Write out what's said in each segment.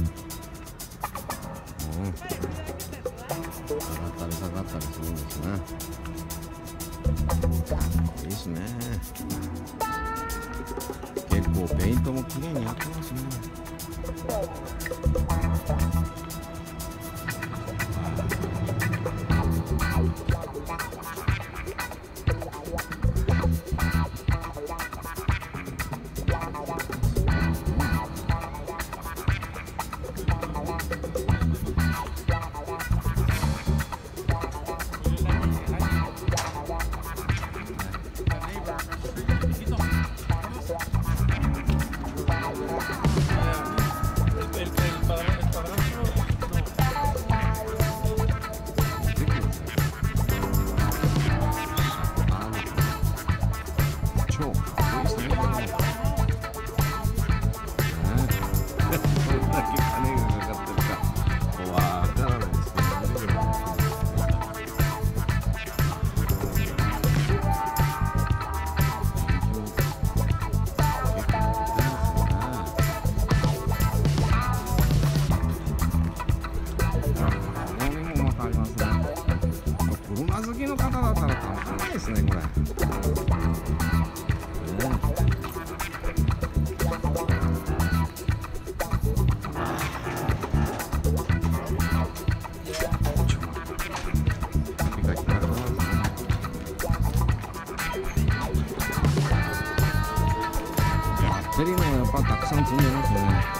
上がったり下がったりするんですね。いいですね。結構ペイントも綺麗にやってますね。車好きの方だったらたまらないですね、これ。バッテリーもやっぱたくさん積んでますね。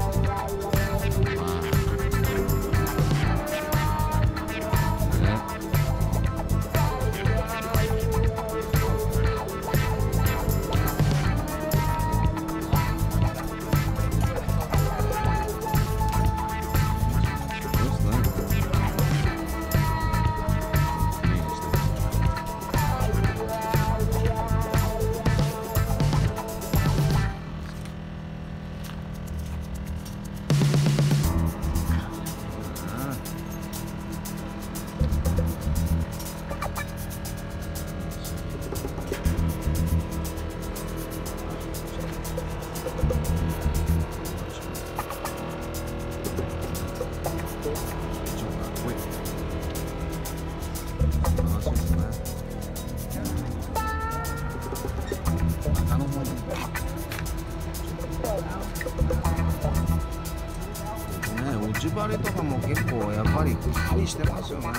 内張りとかも結構やっぱり気にしてますよね。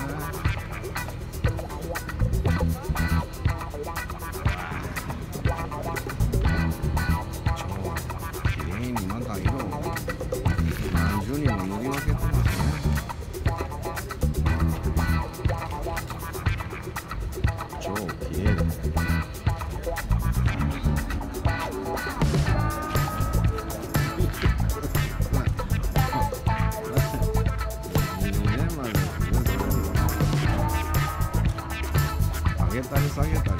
超綺麗にまた色を何重にも塗り分けてますね。超綺麗です。上げたり下げたりできる。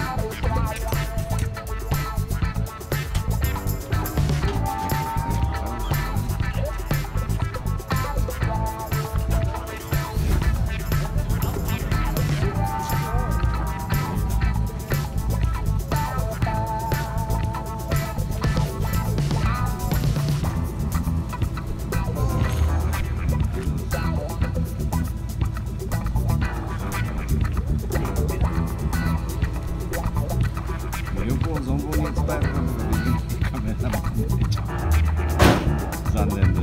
魅力を存分に伝えるためのカメラマンで残念。